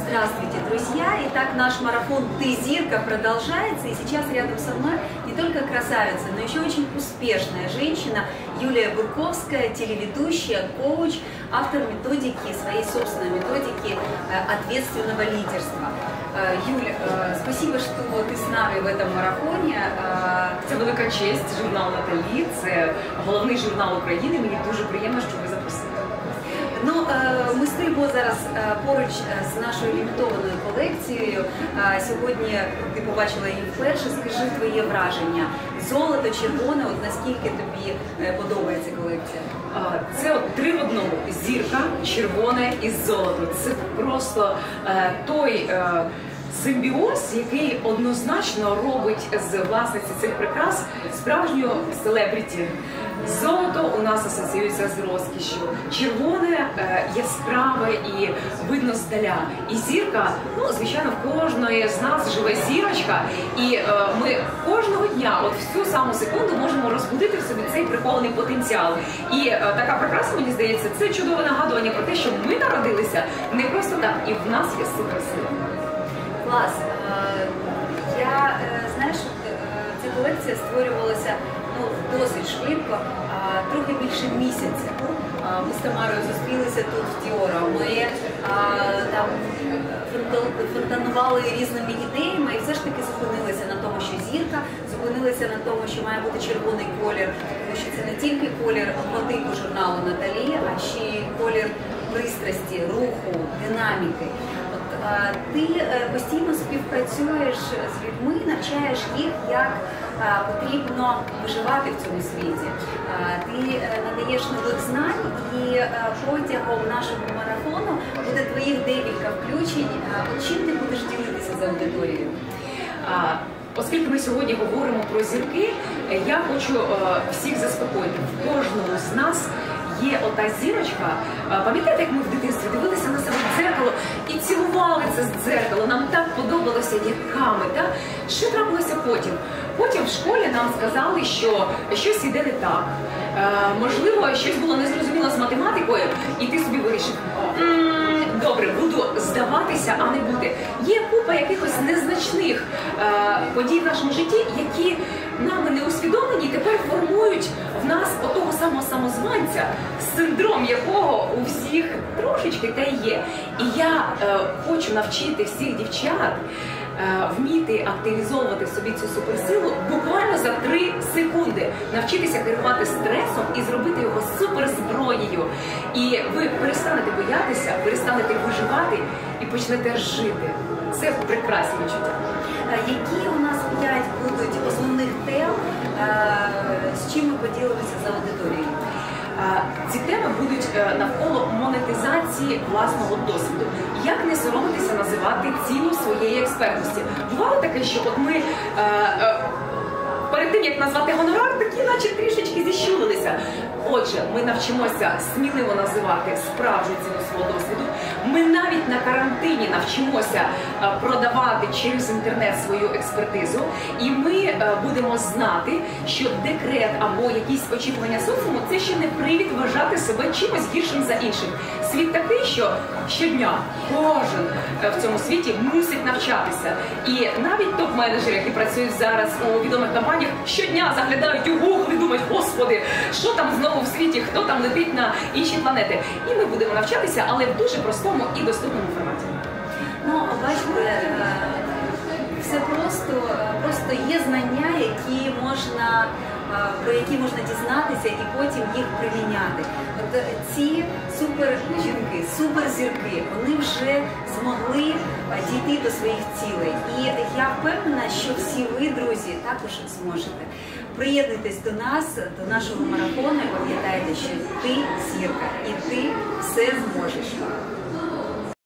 Здравствуйте, друзья! Итак, наш марафон «Ты зирка» продолжается, и сейчас рядом со мной не только красавица, но еще очень успешная женщина Юлия Бурковская, телеведущая, коуч, автор методики, своей собственной методики ответственного лидерства. Юля, спасибо, що ти з нами в этом марафоні. Це велика честь, журнал «Наталі», це головний журнал України, мені дуже приємно, що ви запросили. Ну, ми стоїмо зараз поруч з нашою лімітованою колекцією. Сьогодні ти побачила її вперше. Скажи твоє враження. Золото, червоне, от наскільки тобі подобається колекція? Це от 3 в одному. Зірка, червоне і золото. Це просто той симбіоз, який однозначно робить з власниці цих прикрас справжню селебріті. Золото у нас асоціюється з розкішшю, червоне яскраве і видно здаля. І зірка, ну, звичайно, в кожної з нас живе зірочка, і ми кожного дня, от в цю саму секунду, можемо розбудити в собі цей прихований потенціал. І така прикраса, мені здається, це чудове нагадування про те, що ми народилися не просто так, і в нас є суперсила. Клас. Знаєш, ця колекція створювалася досить швидко, трохи більше місяця. Ми з Тамарою зустрілися тут в Діора. Ми там фонтанували різними ідеями і все ж таки зупинилися на тому, що зірка, зупинилися на тому, що має бути червоний колір, тому що це не тільки колір логотипу журналу «Наталі», а ще й колір пристрасті, руху, динаміки. Ти постійно співпрацюєш з людьми, навчаєш їх, як потрібно виживати в цьому світі. Ти надаєш нових знань, і протягом нашого марафону буде твоїх декілька включень. Чим ти будеш ділитися з аудиторією? Оскільки ми сьогодні говоримо про зірки, я хочу всіх заспокоїти. В кожному з нас є ота зірочка. Пам'ятаєте, як ми в дитинстві дивилися на себе в дзеркало і цілували це дзеркало? Нам так подобалося, яка ми, так? Що трапилося потім? Потім в школі нам сказали, що щось іде не так. Можливо, щось було незрозуміло з математикою, і ти собі вирішив, добре, буду здаватися, а не бути. Є купа якихось незначних подій в нашому житті, які нами не усвідомлені, тепер формують в нас отого самого самозванця, синдром якого у всіх трошечки та є. І я хочу навчити всіх дівчат вміти активізовувати в собі цю суперсилу буквально за 3 секунди. Навчитися керувати стресом і зробити його суперзброєю. І ви перестанете боятися, перестанете виживати і почнете жити. Це прекрасні відчуття. Які у нас 5 будуть основних тем, з чим ми поділимося з аудиторією? Ці теми будуть навколо монетизації власного досвіду. Як не соромитися називати ціну своєї експертності. Бувало таке, що от ми перед тим, як назвати гонорар, такі наче трішечки зіщулилися. Отже, ми навчимося сміливо називати справжню ціну свого досвіду. Ми навіть на карантині навчимося продавати через інтернет свою експертизу. І ми будемо знати, що декрет або якісь очікування соціуму – це ще не привід вважати себе чимось гіршим за інших. Світ такий, що щодня кожен в цьому світі мусить навчатися. І навіть топ-менеджери, які працюють зараз у відомих компаніях, щодня заглядають у Google і думають, господи, що там знову в світі, хто там летить на інші планети. І ми будемо навчатися, але в дуже простому і доступному форматі. Ну, бачите, все просто є знання, про які можна дізнатися і потім їх приміняти. От ці супержінки, суперзірки, вони вже змогли дійти до своїх цілей. І я впевнена, що всі ви, друзі, також зможете. Приєднуйтесь до нас, до нашого марафону, і пам'ятайте, що ти зірка, і ти все зможеш.